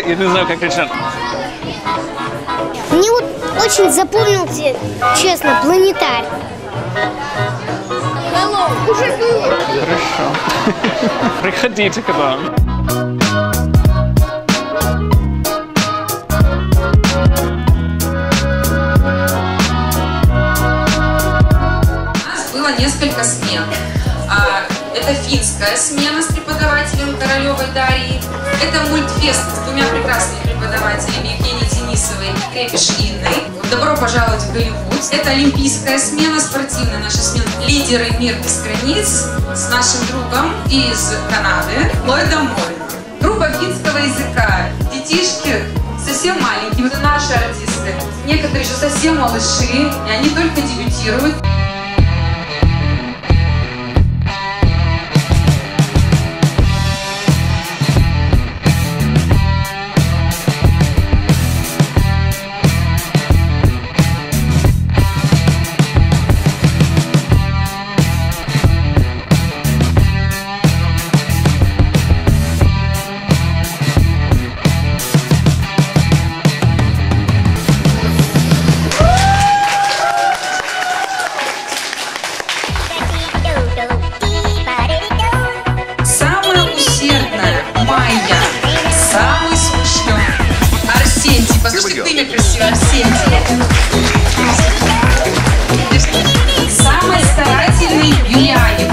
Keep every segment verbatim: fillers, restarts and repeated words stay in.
я не знаю, как решать. Мне вот очень запомнился, честно, планетарий. Хорошо. Приходите к нам. Несколько смен. Это финская смена с преподавателем Королевой Дарьей. Это мультфест с двумя прекрасными преподавателями Евгенией Денисовой и Крепиш Инной. Добро пожаловать в Голливуд. Это олимпийская смена, спортивная наша смена. Лидеры «Мир без границ» с нашим другом из Канады Ллойдом Моррином. Группа финского языка. Детишки совсем маленькие. Это наши артисты. Некоторые еще совсем малыши, и они только дебютируют. Послушайте, как имя красивое, Арсентий. Самый старательный Юлианин.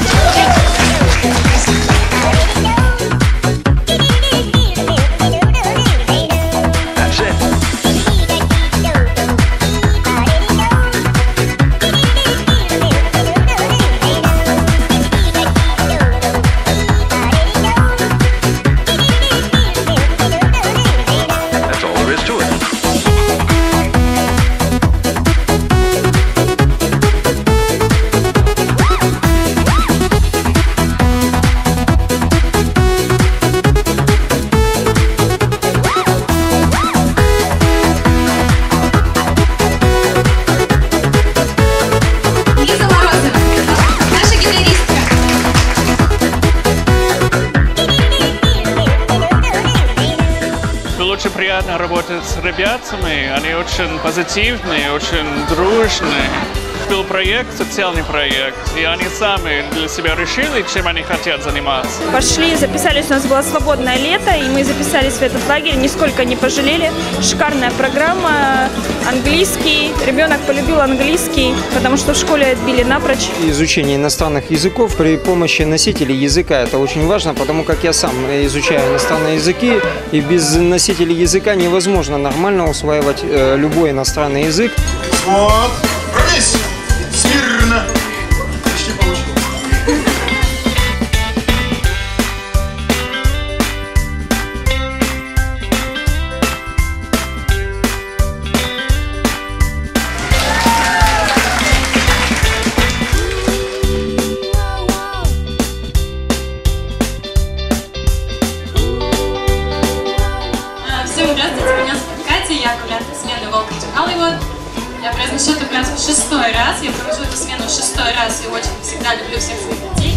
Очень приятно работать с ребятами, они очень позитивные, очень дружные. Был проект, социальный проект, и они сами для себя решили, чем они хотят заниматься. Пошли, записались, у нас было свободное лето, и мы записались в этот лагерь, нисколько не пожалели. Шикарная программа, английский, ребенок полюбил английский, потому что в школе отбили напрочь. Изучение иностранных языков при помощи носителей языка – это очень важно, потому как я сам изучаю иностранные языки, и без носителей языка невозможно нормально усваивать э, любой иностранный язык. Вот, пронись! Смирно! Почти получилось. Всем здравствуйте, меня зовут Катя, я куратор смены Welcome to Hollywood. Я произношу эту фразу в шестой раз, я провожу эту смену в шестой раз и очень всегда люблю всех своих детей.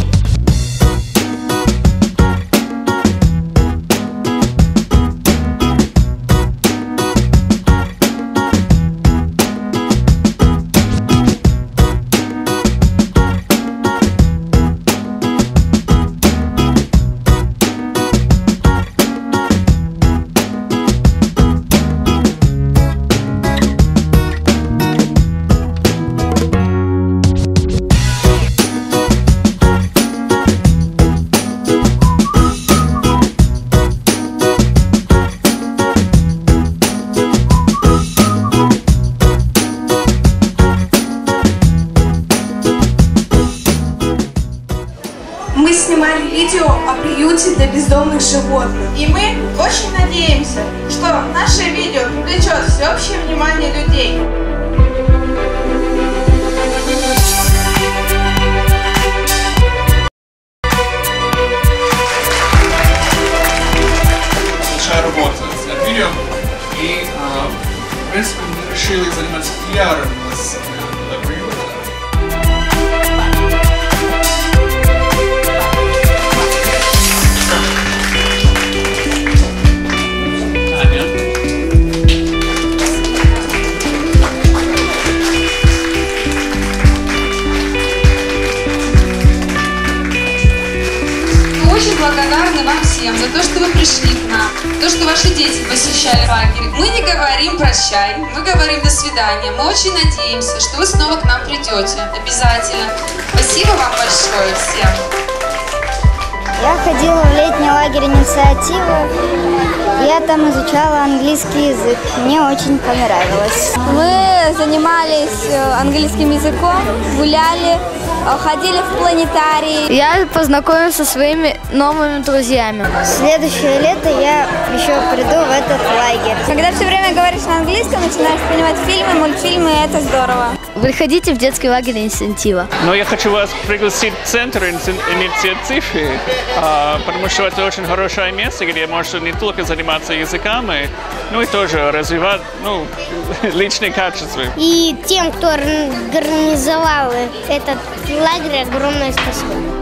Мы снимали видео о приюте для бездомных животных. И мы очень надеемся, что наше видео привлечет всеобщее внимание людей. Большая работа с видео, и в принципе мы решили заниматься пиаром с приюта. очень благодарны вам всем за то, что вы пришли к нам, то, что ваши дети посещали лагерь. Мы не говорим прощай, мы говорим до свидания. Мы очень надеемся, что вы снова к нам придете. Обязательно. Спасибо вам большое всем. Я ходила в летний лагерь «Инициатива». Я там изучала английский язык. Мне очень понравилось. Мы занимались английским языком, гуляли, ходили в планетарий. Я познакомился со своими новыми друзьями. Следующее лето я еще приду в этот лагерь. Когда все время говоришь на английском, начинаешь понимать фильмы, мультфильмы, и это здорово. Приходите в детский лагерь «Инициатива». Но я хочу вас пригласить в центр инициативы, потому что это очень хорошее место, где можно не только заниматься языками, но и тоже развивать ну, личные качества. И тем, кто организовал этот лагерь, огромное спасибо.